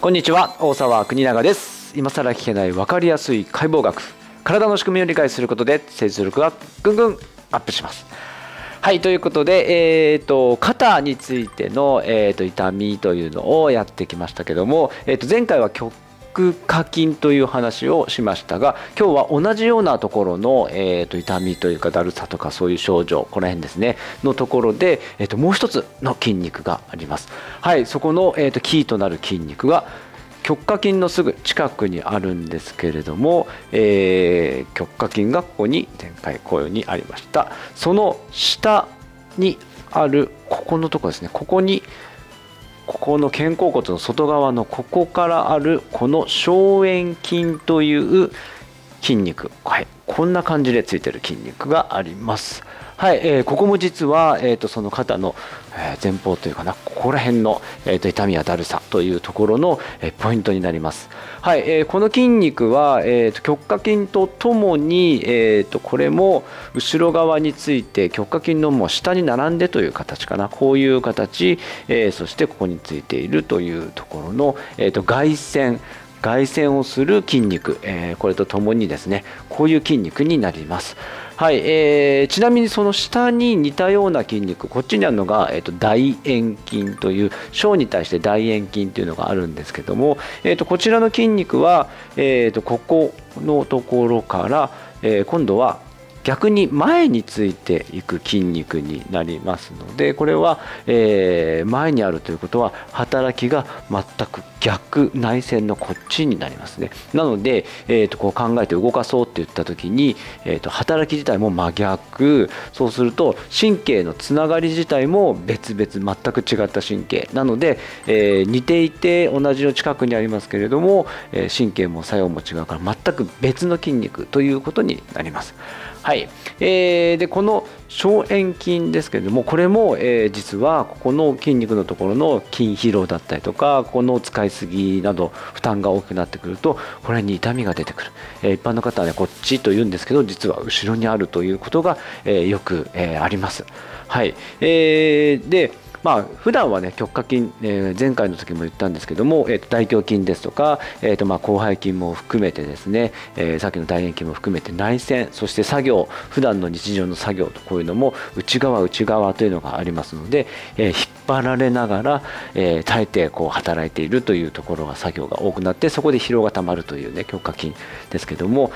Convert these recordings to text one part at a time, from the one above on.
こんにちは、大沢国永です。今更聞けない分かりやすい解剖学、体の仕組みを理解することで生存力がぐんぐんアップします。はい、ということで、肩についての、痛みというのをやってきましたけども、前回は極下筋という話をしましたが、今日は同じようなところの、痛みというかだるさとかそういう症状、この辺ですねのところで、もう一つの筋肉があります。はい、そこの、キーとなる筋肉が極下筋のすぐ近くにあるんですけれども、極下筋がここに前回こういうようにありました。その下にあるここのところですね、ここの肩甲骨の外側のここからあるこの小円筋という筋肉、はい、こんな感じでついてる筋肉があります。はい、ここも実は、その肩の、前方というかな、ここら辺の、痛みやだるさというところの、ポイントになります。はい、この筋肉は、極下筋とともに、これも後ろ側について極下筋のもう下に並んでという形かな、こういう形、そしてここについているというところの、外旋をする筋肉、これとともにですね、こういう筋肉になります。はい、ちなみにその下に似たような筋肉、こっちにあるのが、大円筋という小に対して大円筋というのがあるんですけども、こちらの筋肉は、ここのところから、今度は逆に前についていく筋肉になりますので、これは、前にあるということは働きが全く逆、内旋のこっちになりますね。なので、こう考えて動かそうって言った時に、働き自体も真逆、そうすると神経のつながり自体も別々、全く違った神経なので、似ていて同じの近くにありますけれども、神経も作用も違うから全く別の筋肉ということになります。はい、でこの小円筋ですけれども、これも、実はここの筋肉のところの筋疲労だったりとか、この使いすぎなど負担が大きくなってくるとこれに痛みが出てくる。一般の方はねこっちと言うんですけど、実は後ろにあるということが、よく、あります。はい、で普段はね極下筋、前回の時も言ったんですけども、大胸筋ですとか、広背筋も含めてですね、さっきの大円筋も含めて内旋、そして作業、普段の日常の作業とこういうのも内側というのがありますので、引っ張られながら、耐えてこう働いているというところが作業が多くなって、そこで疲労がたまるというね極下筋ですけども、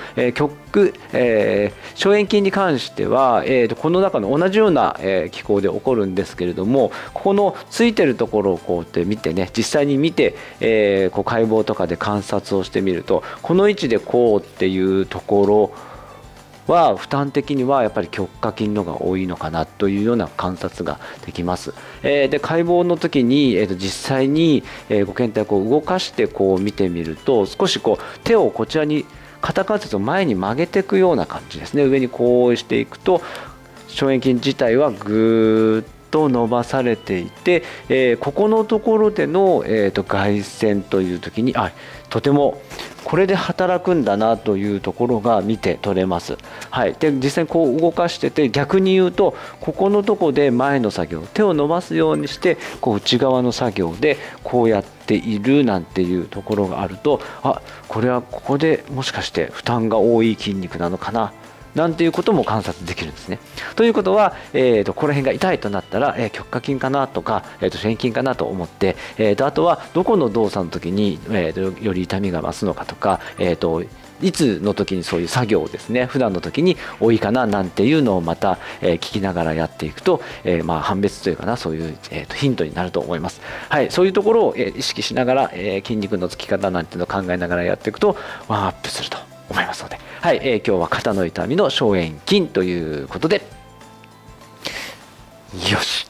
小円筋に関しては、この中の同じような、機構で起こるんですけれども、ここのついてるところをこうやって見てね、実際に見て、こう解剖とかで観察をしてみると、この位置でこうっていうところは負担的にはやっぱり極下筋のが多いのかなというような観察ができます。で解剖の時に、実際に、ご検体をこう動かしてこう見てみると、少しこう手をこちらに肩関節を前に曲げていくような感じですね。上にこうしていくと小円筋自体はぐーっと伸ばされていて、ここのところでの、外旋という時にとてもこれで働くんだなというところが見て取れます。はい、で実際にこう動かしてて、逆に言うとここのとこで前の作業、手を伸ばすようにしてこう内側の作業でこうやっているなんていうところがあると、これはここでもしかして負担が多い筋肉なのかななんていうことも観察できるんですね。ということは、ここら辺が痛いとなったら、極下筋かなとか、小円筋かなと思って、あとはどこの動作の時に、より痛みが増すのかとか、いつの時にそういう作業をですね、普段の時に多いかななんていうのをまた、聞きながらやっていくと、判別というかな、そういう、ヒントになると思います。はい、そういうところを、意識しながら、筋肉のつき方なんていうのを考えながらやっていくとワンアップすると思いますので、はい、今日は肩の痛みの小円筋ということで、よし。